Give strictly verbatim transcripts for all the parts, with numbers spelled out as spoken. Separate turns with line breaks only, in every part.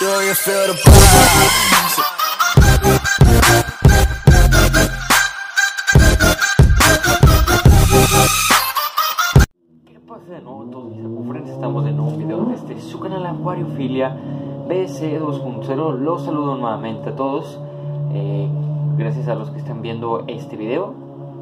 Do you feel the vibes?
¿Qué pasa de nuevo todos mis acufrentes? Estamos de nuevo en un video desde su canal Acuariofilia B C dos punto cero. Los saludo nuevamente a todos. eh, Gracias a los que están viendo este video.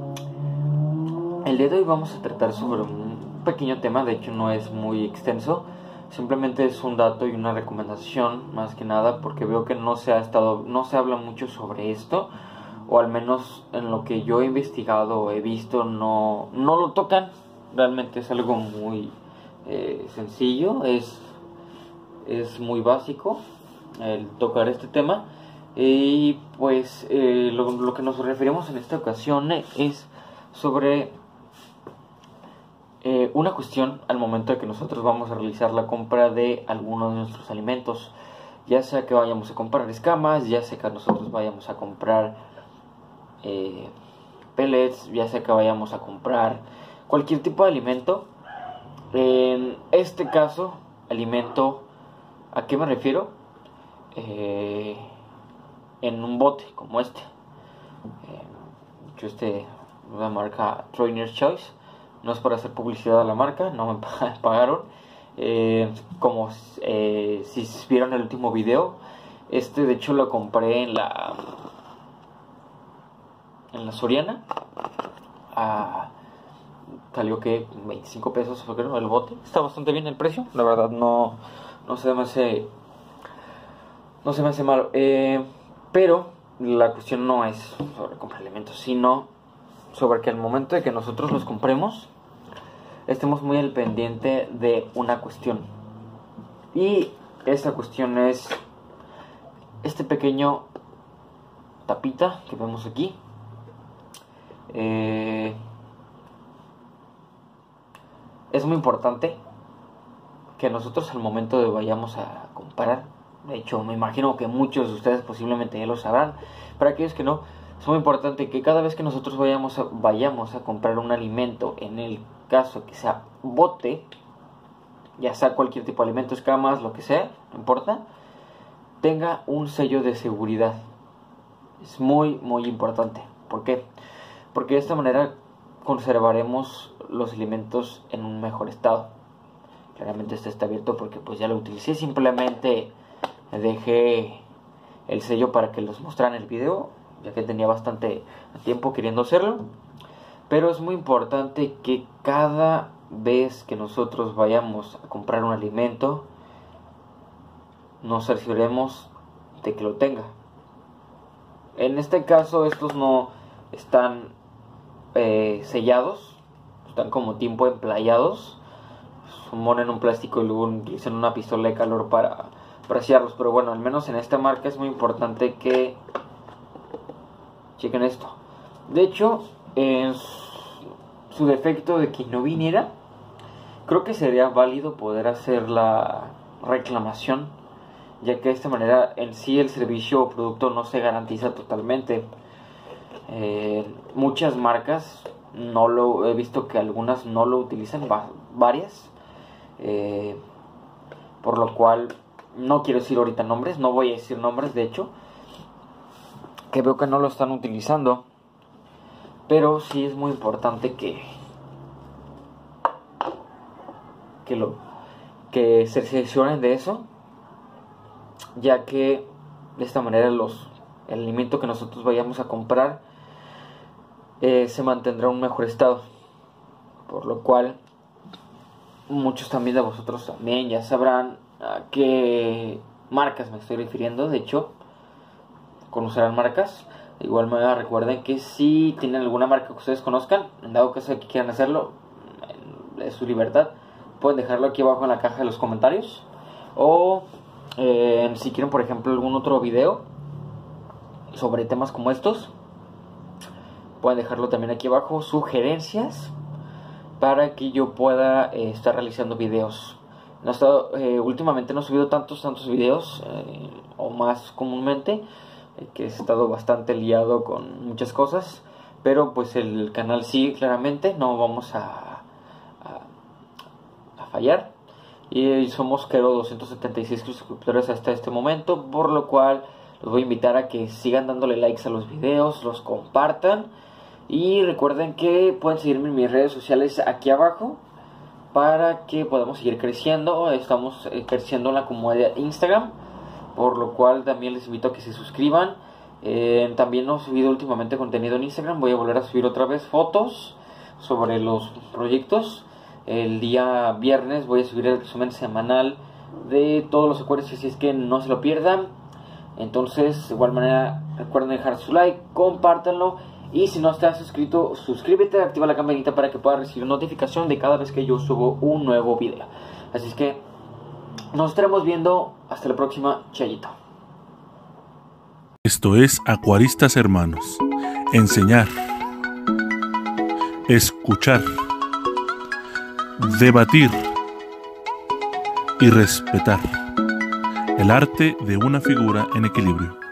El día de hoy vamos a tratar sobre un pequeño tema. De hecho no es muy extenso. Simplemente es un dato y una recomendación, más que nada, porque veo que no se ha estado, no se habla mucho sobre esto, o al menos en lo que yo he investigado o he visto, no, no lo tocan. Realmente es algo muy eh, sencillo, es, es muy básico el tocar este tema. Y pues eh, lo, lo que nos referimos en esta ocasión es sobre Eh, una cuestión al momento de que nosotros vamos a realizar la compra de algunos de nuestros alimentos, ya sea que vayamos a comprar escamas, ya sea que nosotros vayamos a comprar eh, pellets, ya sea que vayamos a comprar cualquier tipo de alimento. En este caso, alimento, ¿a qué me refiero? Eh, en un bote como este, eh, yo este, la marca Trainer's Choice. No es para hacer publicidad a la marca, no me pagaron. Eh, como eh, si vieron el último video, este de hecho lo compré en la en la Soriana. Ah, salió que veinticinco pesos creo el bote. Está bastante bien el precio, la verdad no, no se me hace no se me hace malo. Eh, pero la cuestión no es sobre comprar alimentos, sino sobre que al momento de que nosotros los compremos estemos muy al pendiente de una cuestión, y esa cuestión es este pequeño tapita que vemos aquí. eh, es muy importante que nosotros al momento de vayamos a comprar, de hecho me imagino que muchos de ustedes posiblemente ya lo sabrán, para aquellos que no, es muy importante que cada vez que nosotros vayamos a, vayamos a comprar un alimento, en el caso que sea bote, ya sea cualquier tipo de alimento, escamas, lo que sea, no importa, tenga un sello de seguridad. Es muy, muy importante. ¿Por qué? Porque de esta manera conservaremos los alimentos en un mejor estado. Claramente este está abierto porque pues ya lo utilicé, simplemente dejé el sello para que los mostrara en el video, ya que tenía bastante tiempo queriendo hacerlo. Pero es muy importante que cada vez que nosotros vayamos a comprar un alimento, nos cercioremos de que lo tenga. En este caso estos no están eh, sellados, están como tiempo emplayados, ponen un plástico y luego utilizan una pistola de calor para, para sellarlos. Pero bueno, al menos en esta marca es muy importante que chequen esto. De hecho, en su defecto de que no viniera, creo que sería válido poder hacer la reclamación, ya que de esta manera en sí el servicio o producto no se garantiza totalmente. Eh, muchas marcas no lo he visto, que algunas no lo utilizan, varias, eh, por lo cual no quiero decir ahorita nombres, no voy a decir nombres, de hecho, que veo que no lo están utilizando. Pero sí es muy importante que que lo que se cercioren de eso, ya que de esta manera los el alimento que nosotros vayamos a comprar eh, se mantendrá en un mejor estado. Por lo cual muchos también de vosotros también ya sabrán a qué marcas me estoy refiriendo. De hecho, conocerán marcas. De igual manera, recuerden que si tienen alguna marca que ustedes conozcan, en dado caso de que quieran hacerlo, es su libertad, pueden dejarlo aquí abajo en la caja de los comentarios. O eh, si quieren, por ejemplo, algún otro video sobre temas como estos, pueden dejarlo también aquí abajo, sugerencias, para que yo pueda eh, estar realizando videos. No he estado, eh, últimamente no he subido tantos, tantos videos, eh, o más comúnmente, que he estado bastante liado con muchas cosas, pero pues el canal sí, claramente no vamos a, a, a fallar. y somos creo doscientos setenta y seis suscriptores hasta este momento, por lo cual los voy a invitar a que sigan dándole likes a los videos, los compartan y recuerden que pueden seguirme en mis redes sociales aquí abajo para que podamos seguir creciendo. Estamos creciendo en la comunidad de Instagram, por lo cual también les invito a que se suscriban. Eh, también no he subido últimamente contenido en Instagram, voy a volver a subir otra vez fotos sobre los proyectos. El día viernes voy a subir el resumen semanal de todos los acuerdos, así es que no se lo pierdan. Entonces, de igual manera, recuerden dejar su like, compártanlo y si no estás suscrito, suscríbete, activa la campanita para que puedas recibir notificación de cada vez que yo subo un nuevo video. Así es que nos estaremos viendo hasta la próxima. Chayito.
Esto es Acuaristas Hermanos. Enseñar, escuchar, debatir y respetar el arte de una figura en equilibrio.